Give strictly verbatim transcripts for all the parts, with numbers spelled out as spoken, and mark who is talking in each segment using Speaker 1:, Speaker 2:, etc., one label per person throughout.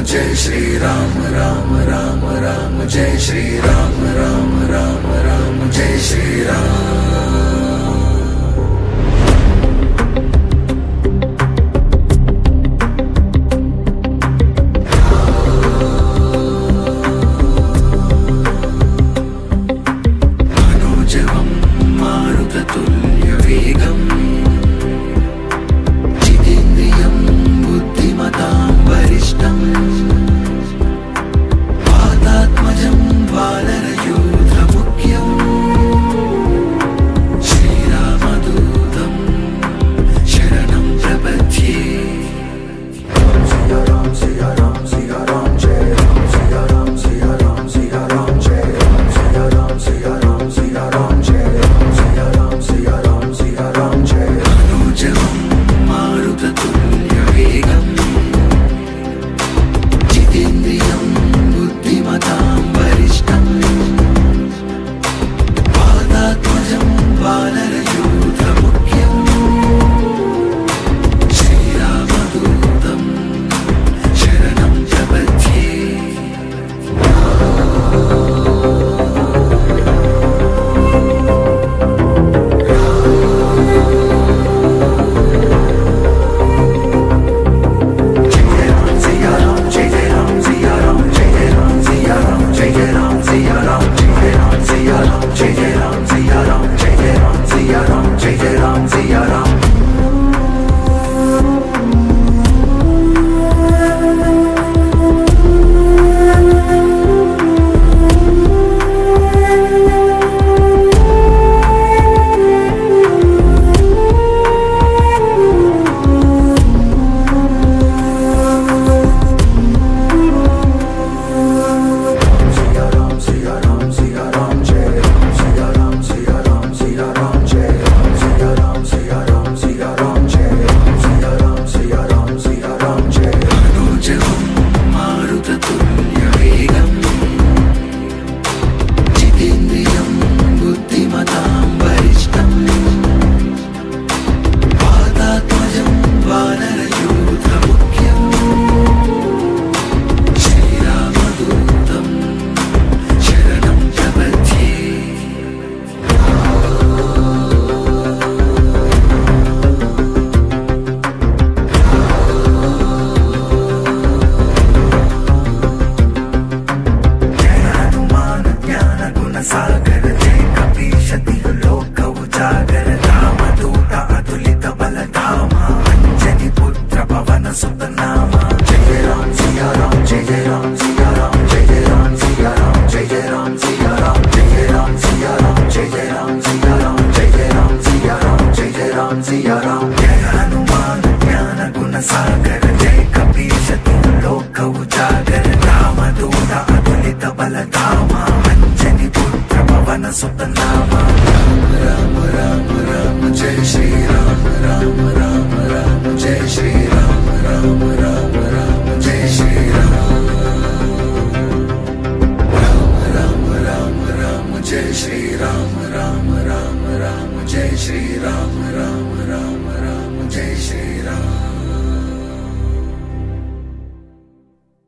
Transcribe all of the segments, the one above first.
Speaker 1: जय श्री राम राम राम राम जय श्री राम राम राम राम जय श्री राम।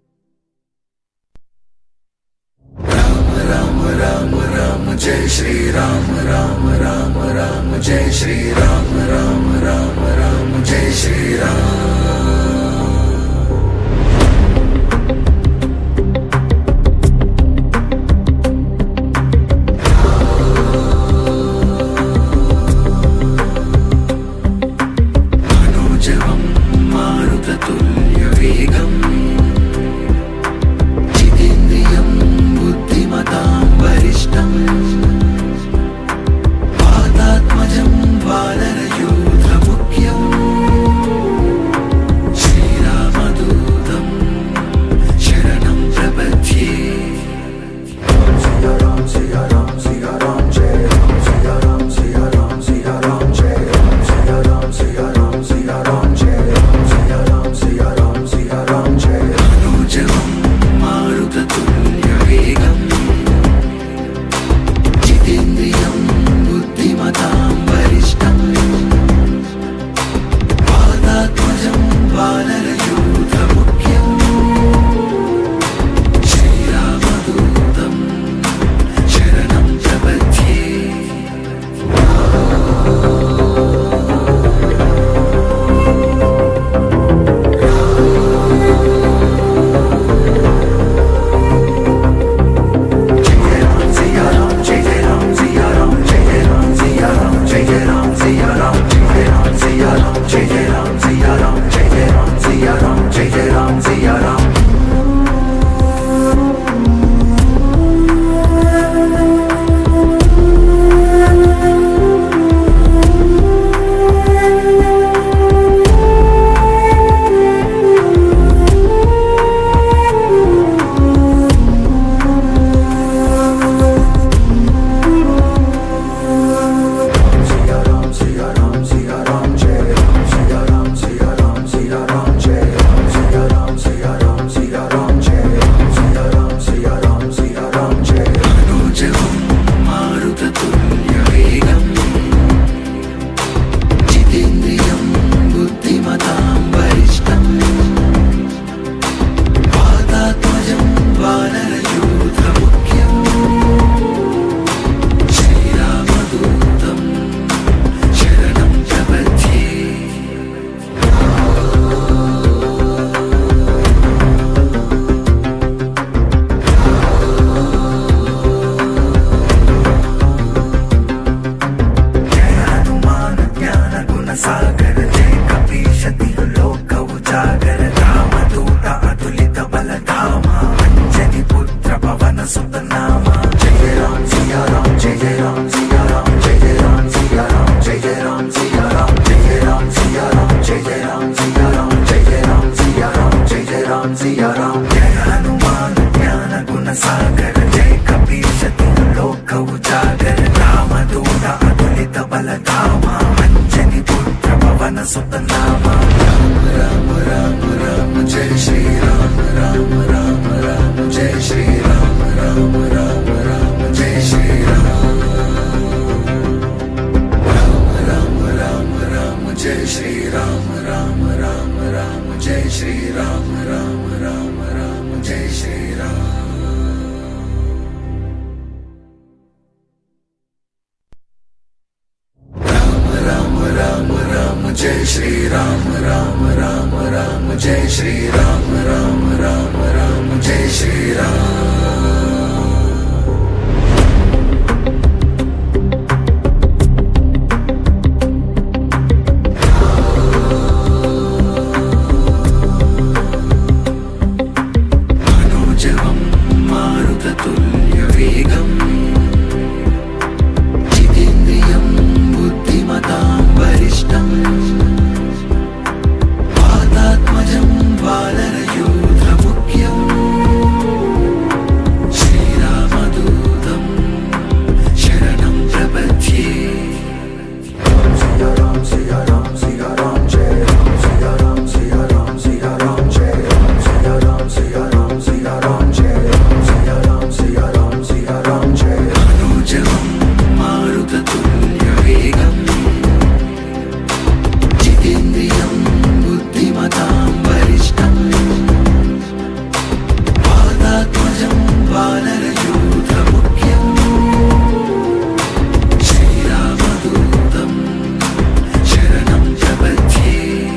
Speaker 1: जय श्री पवन सुत नाम राम राम राम राम जय श्री राम राम राम राम जय श्री राम राम राम राम जय श्री राम राम राम राम राम जय श्री राम राम राम राम जय श्री राम राम राम राम जय श्री राम जय श्री राम राम राम राम जय श्री राम राम राम राम जय श्री मनोजवं मारुततुल्य वेगं जितेन्द्रियं बुद्धिमतां वरिष्ठं वातात्मजं वानरयूथमुख्यं श्रीरामदूतं शरणं प्रपद्ये सिया राम सिया राम सिया राम जय राम सिया राम सिया राम सिया राम जय राम सिया राम सिया राम सिया राम जय राम सिया राम सिया राम सिया राम जय मनोजवं मारुततुल्यवेगं जितेन्द्रियं बुद्धिमतां वरिष्ठं वातात्मजं वानरयूथमुख्यं श्रीरामदूतं शरणं प्रपद्ये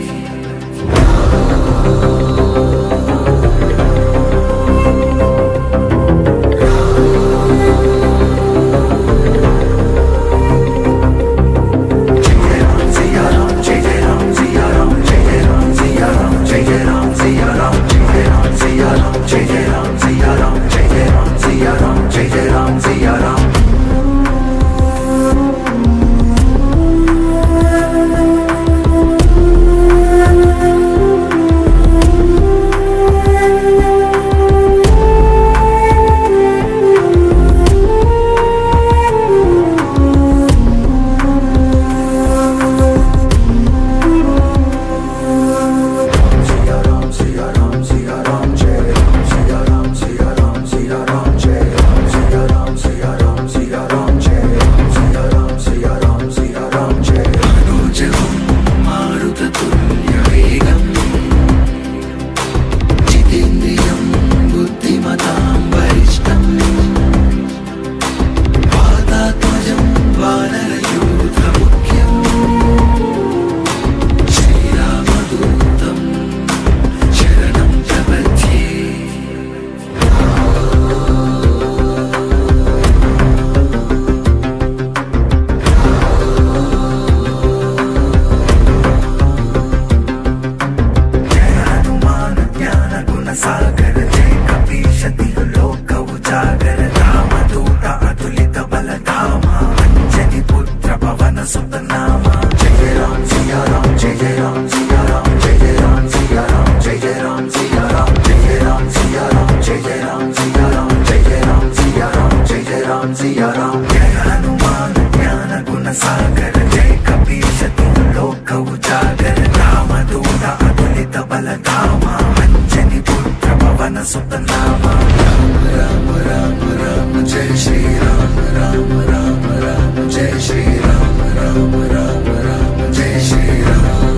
Speaker 1: सागर जय कपीशति लोक उजागर रामदूत अतुलित बल धामा अंजनी पुत्र पवन सुत नामा जय राम सिया राम जय जय राम सिया राम जय जय राम सिया राम जय जय राम सिया राम जय जय राम सिया राम जय जय राम सिया राम जय जय राम सिया राम जय जय राम सिया राम जय हनुमान ज्ञान गुण सागर जय कपीशति लोक उजागर रामदूत अतुलित बल धामा अंजनी पुत्र पवन सुत नामा राम राम राम राम जय श्री राम राम राम राम जय श्री राम राम राम राम जय श्री राम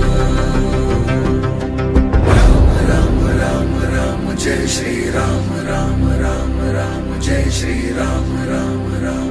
Speaker 1: राम राम राम राम जय श्री राम राम राम राम जय श्री राम राम राम